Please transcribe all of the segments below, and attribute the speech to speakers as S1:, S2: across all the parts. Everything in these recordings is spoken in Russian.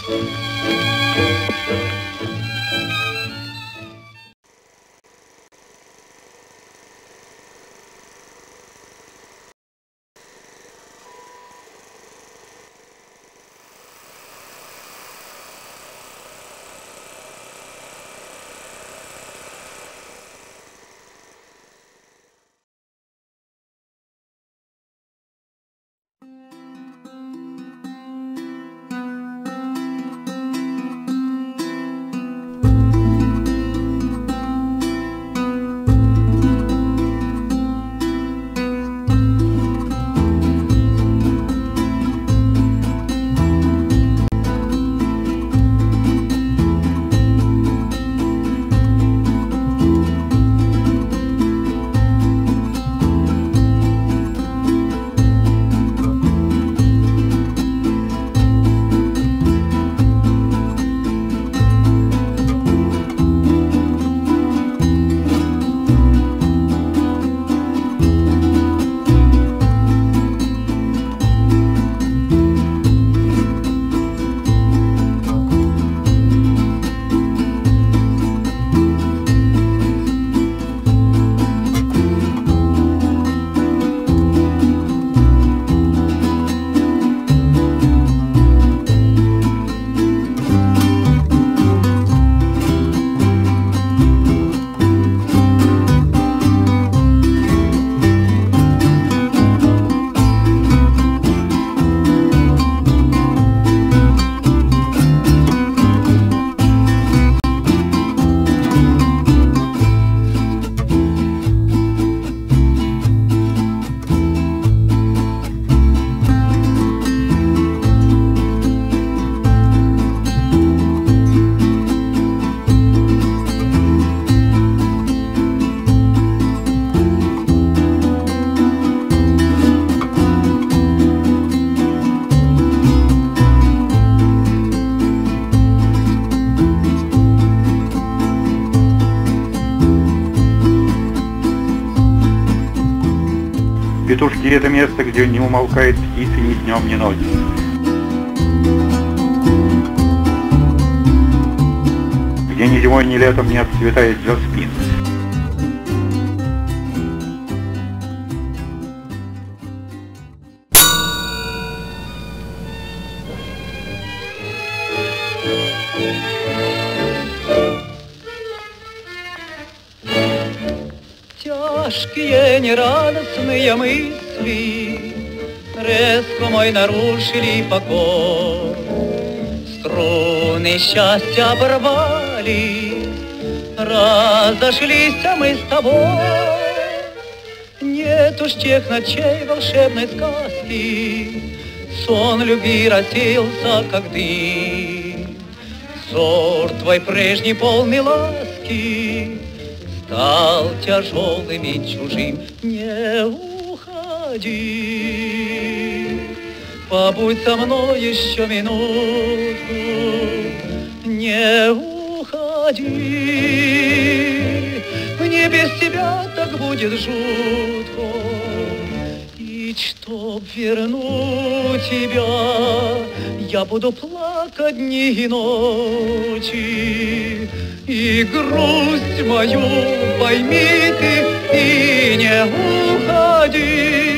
S1: Петушки — это место, где не умолкает птицы ни днем, ни ночью. Где ни зимой, ни летом не отцветает жасмин.
S2: Тяжкие нерадостные мысли резко мой нарушили покой. Струны счастья оборвали, разошлись мы с тобой. Нет уж тех ночей волшебной сказки, сон любви рассеялся, как дым. Взор твой прежний полный ласки стал тяжелым и чужим. Не уходи, побудь со мной еще минутку. Не уходи, мне без тебя так будет жутко. И чтоб вернуть тебя, я буду плакать дни и ночи. И грусть мою пойми ты и не уходи.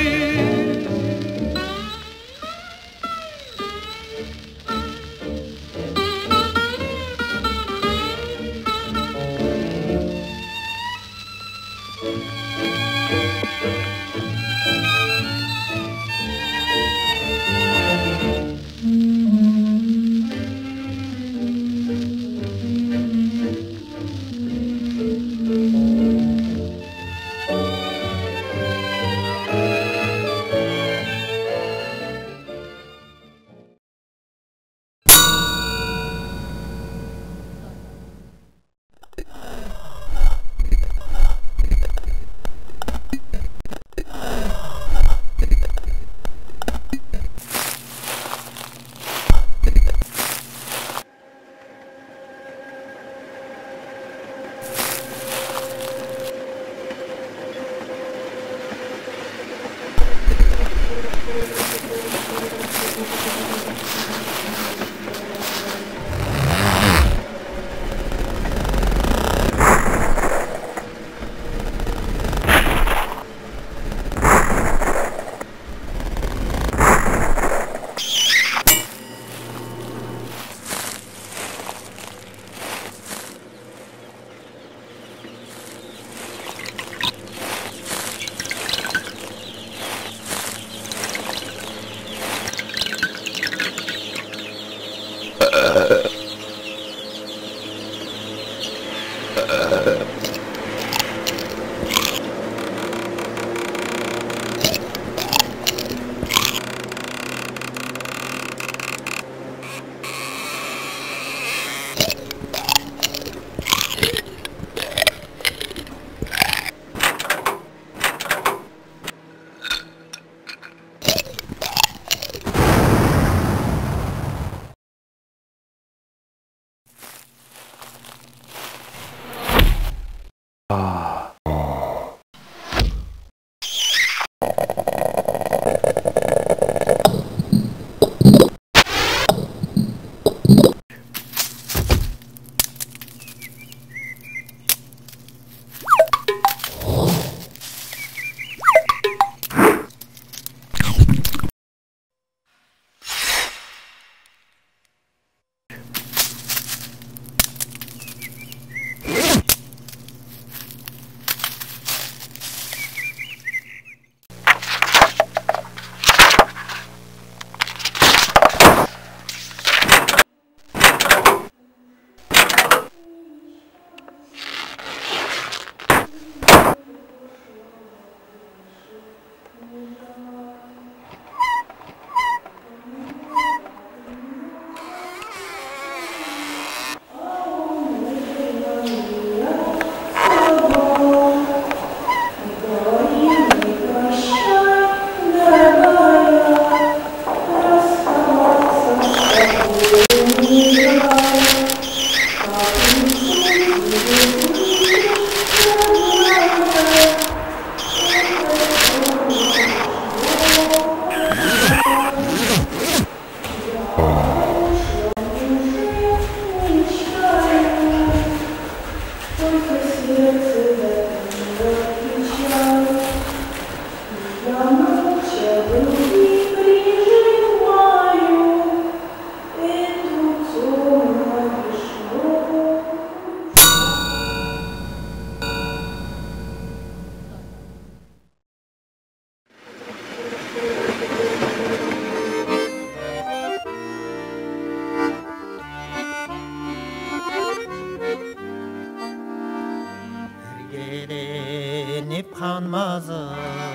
S3: жанмазы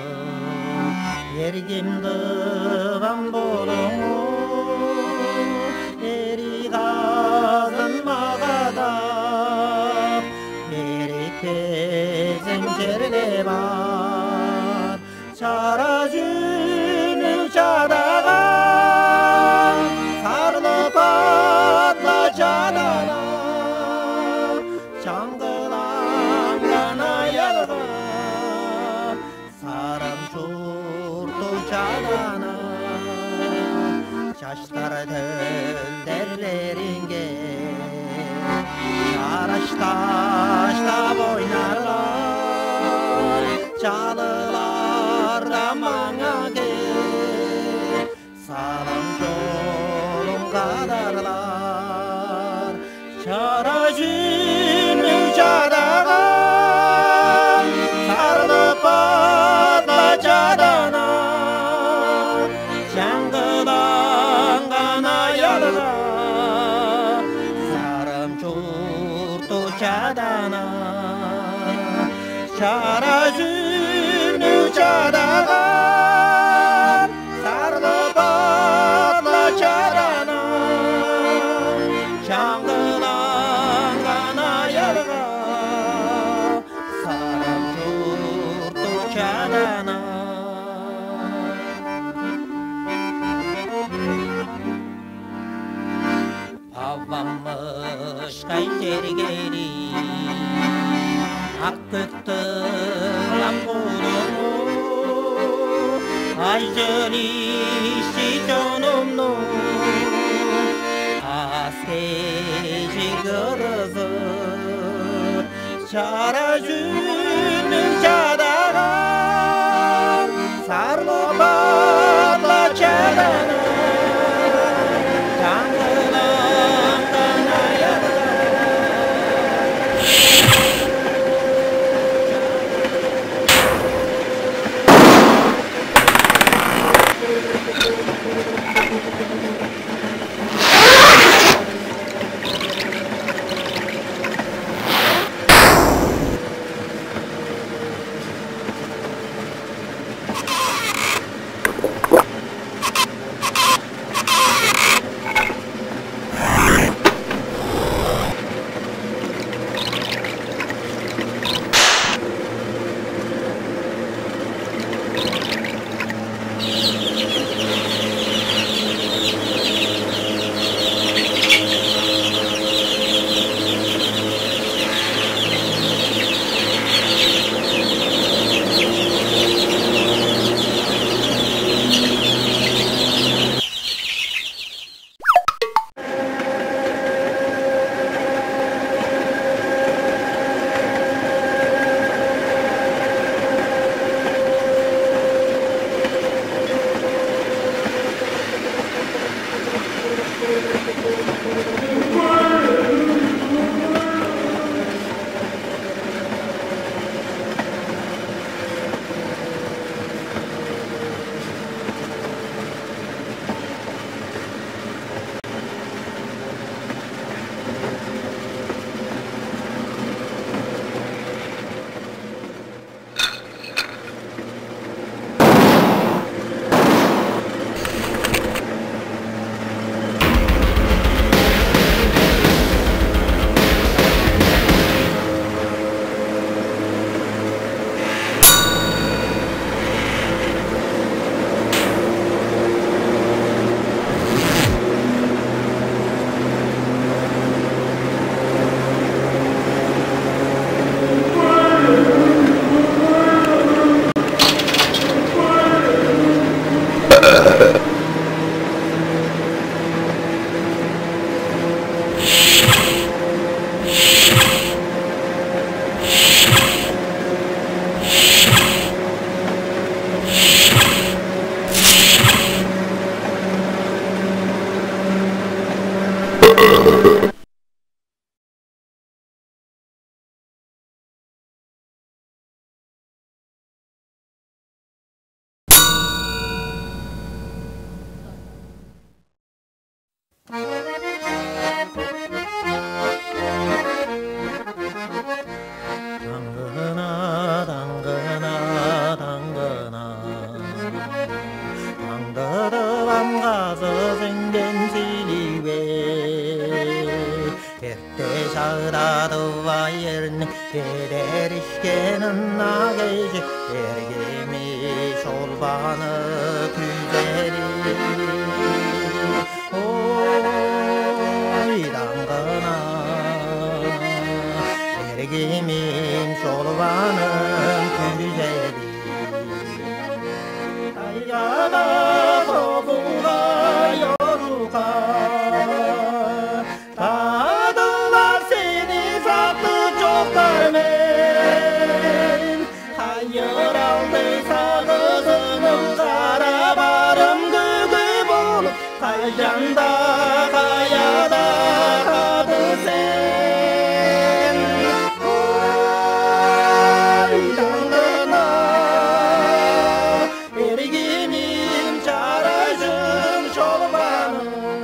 S3: ергемді ған болуңу ери қазын мағадап ерекпезің жерде бар шара жүні чадаған сарлы патла чадана жаңғыланған аялға сарам жұрты чадана шаштар тілдерлеріңге жараш таштап ойнарлар жалыларда маңа кеп салам жолын қадарлар шара жүні жадаған сарлы патла жадана жаңғыланған аялға сарым жұрты жадана шара жүні жадаған сарлы патла жадана жаңғыланған аялға сарым жұрты жадана Avvamışkay tergeri Akkıktı lamburumu Ayjölişi canımnu Askeci kırızı Şara жүнің жадаған Сарлы патла чадана bağdadı vayırını Eder işkenin nağıcı Ergemiş olbanı güzeli Oy dangına Ergemiş olbanın güzeli Ayyada kovuğa yoruğa Tadılar seni farklı çoklarmen Hayır aldıysa kızının kara barım gügü bulup Kaycanda kayada kadı sen Oy canına Erginim çarajım çolbanım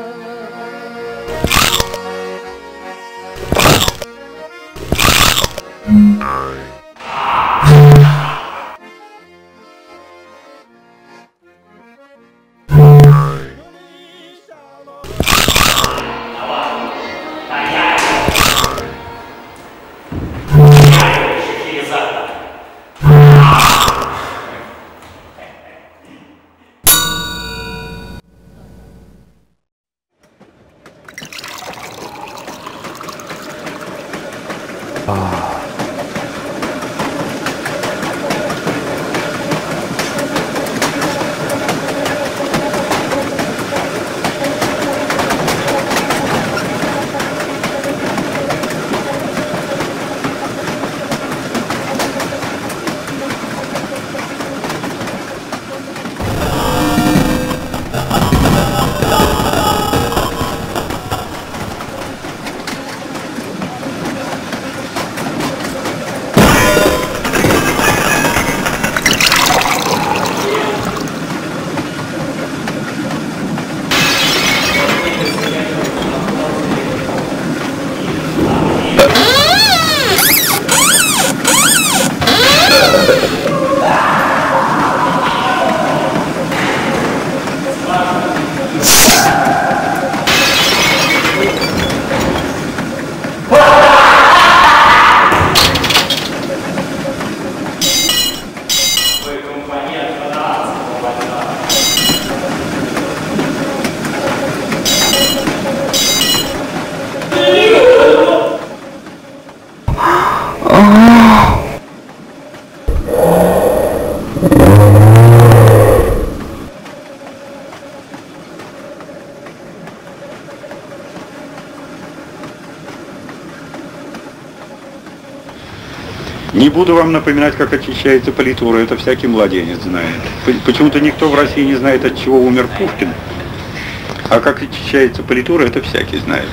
S1: Не буду вам напоминать, как очищается политура, это всякий младенец знает. Почему-то никто в России не знает, от чего умер Пушкин, а как очищается политура, это всякий знает.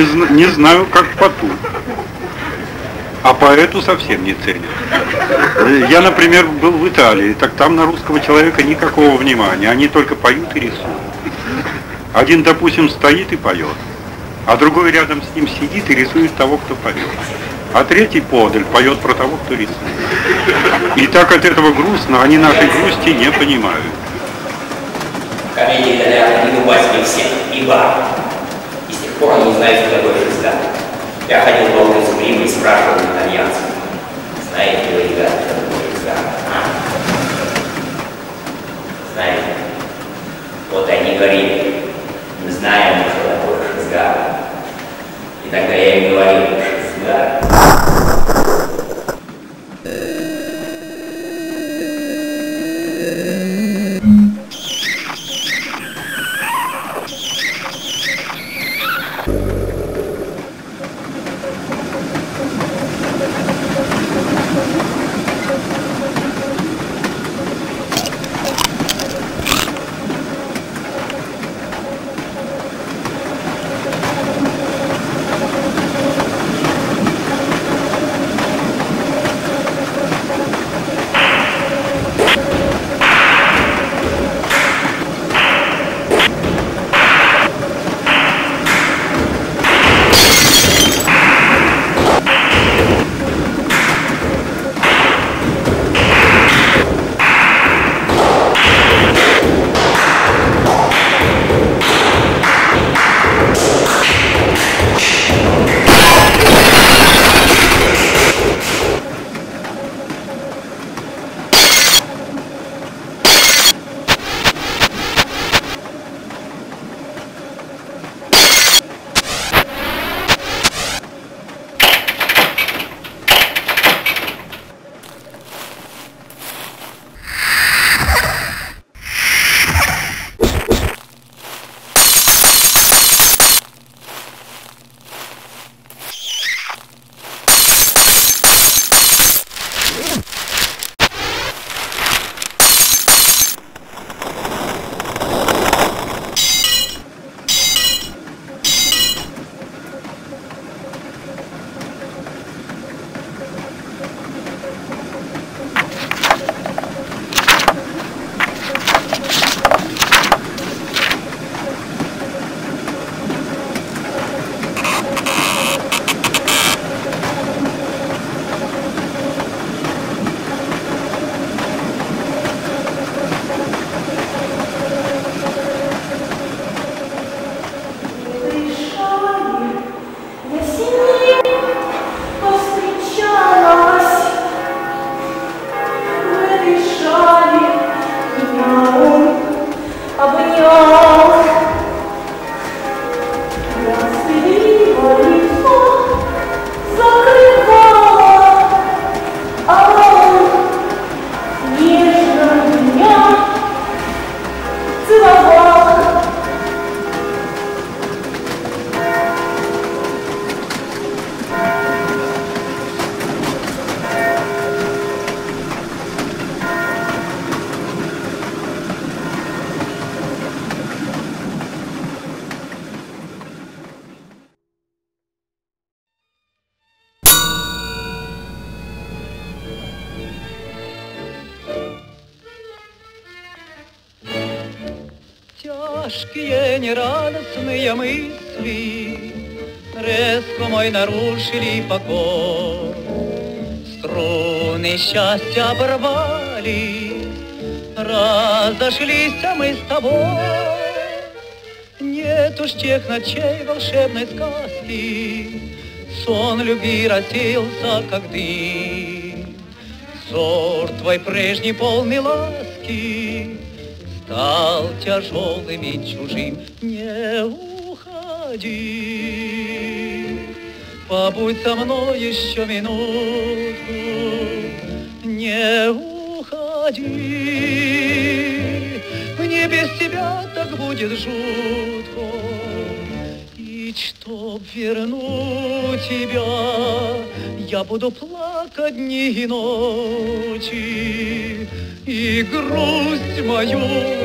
S1: не знаю, как поту. А поэту совсем не ценят. Я, например, был в Италии, так там на русского человека никакого внимания. Они только поют и рисуют. Один, допустим, стоит и поет, а другой рядом с ним сидит и рисует того, кто поет. А третий подаль поет про того, кто рисует. И так от этого грустно, они нашей грусти не понимают.
S4: Комедия итальянка не убасили всех, и бар. И с тех пор они не знают, что такое жизда. Я ходил по улице Рима и спрашивал итальянцев: знаете ли вы, ребята, что такое жизда? Знаете? Вот они говорили: мы знаем, что такое жизда. И тогда я им говорил: жизда.
S2: Тяжкие нерадостные мысли резко мой нарушили покой. Струны счастья оборвались, разошлись мы с тобой. Нет уж тех ночей волшебной сказки, сон любви рассеялся, как дым. Взор твой прежний полный ласки стал тяжелым и чужим. Не уходи, побудь со мной еще минутку. Не уходи, мне без тебя так будет жутко. И чтоб вернуть тебя, я буду плакать дни и ночи. И грусть мою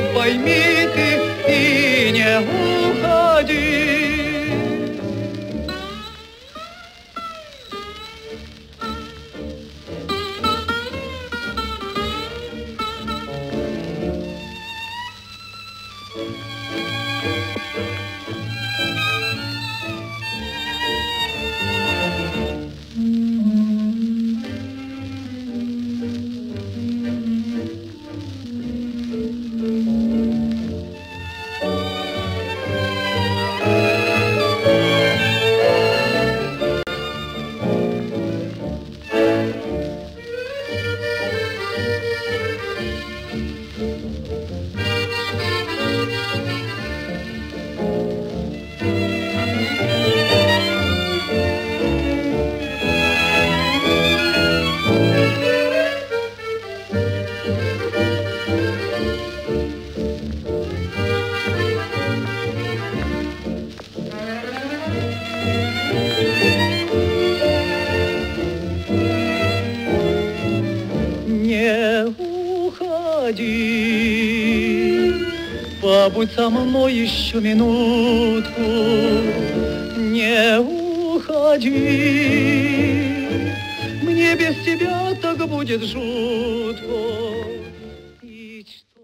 S2: пойми ты и не уходи. уходи. Побудь со мной еще минутку, не уходи. Мне без тебя так будет жутко. И что...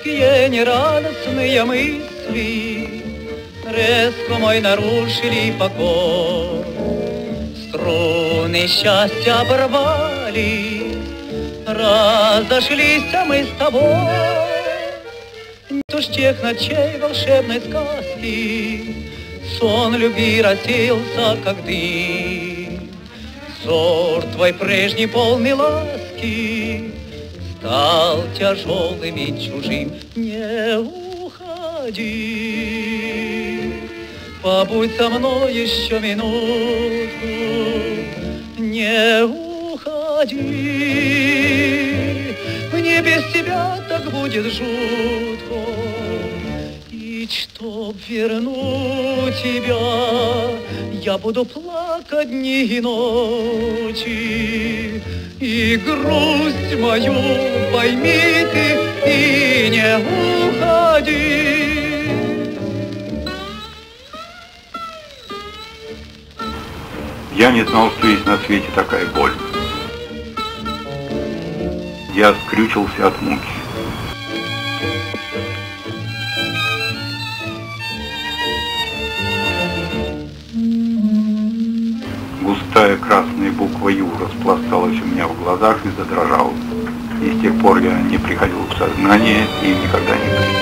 S2: Горькие нерадостные мысли резко мой нарушили покой. Струны счастья оборвали, разошлись мы с тобой. Нет уж тех ночей волшебной сказки, сон любви рассеялся, как дым. Взор твой прежний полный ласки стал тяжелым и чужим. Не уходи, побудь со мной еще минутку. Не уходи, мне без тебя так будет жутко. И чтоб вернуть тебя, я буду плакать дни и ночи. И грусть мою пойми ты и не уходи.
S1: Я не знал, что есть на свете такая боль. Я скрючился от муки. Густая красная буква «Ю» распласталась у меня в глазах и задрожала. И с тех пор я не приходил в сознание и никогда не приду.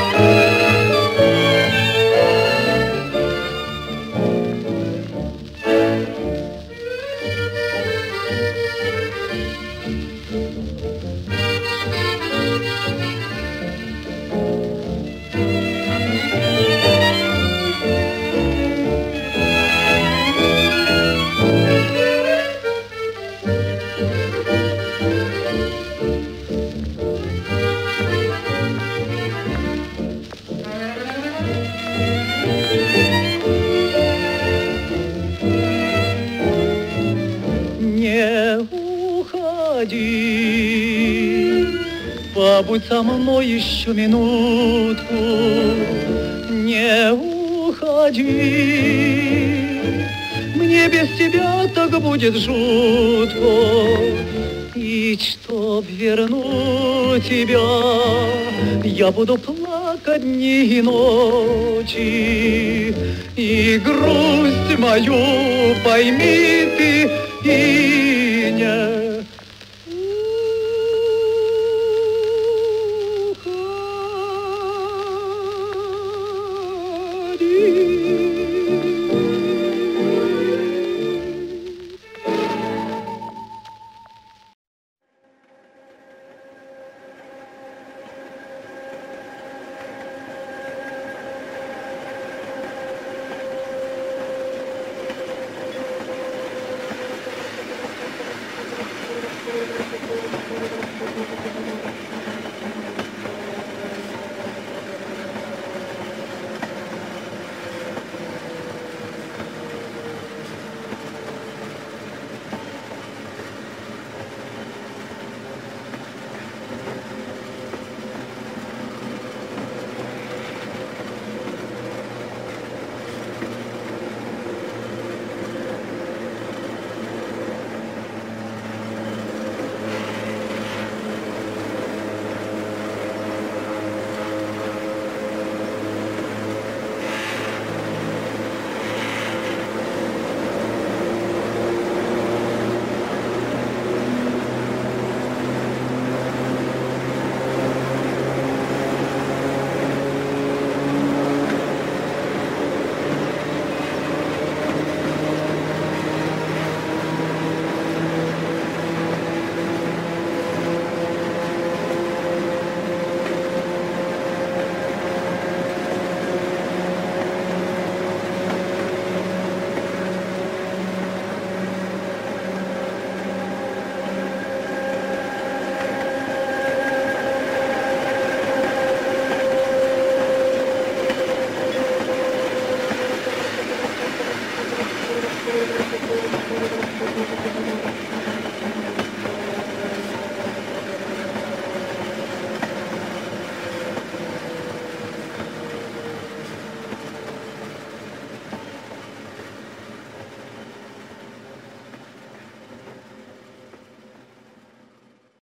S2: Побудь со мной еще минутку, не уходи. Мне без тебя так будет жутко. И чтоб вернуть тебя, я буду плакать дни и ночи. И грусть мою пойми ты и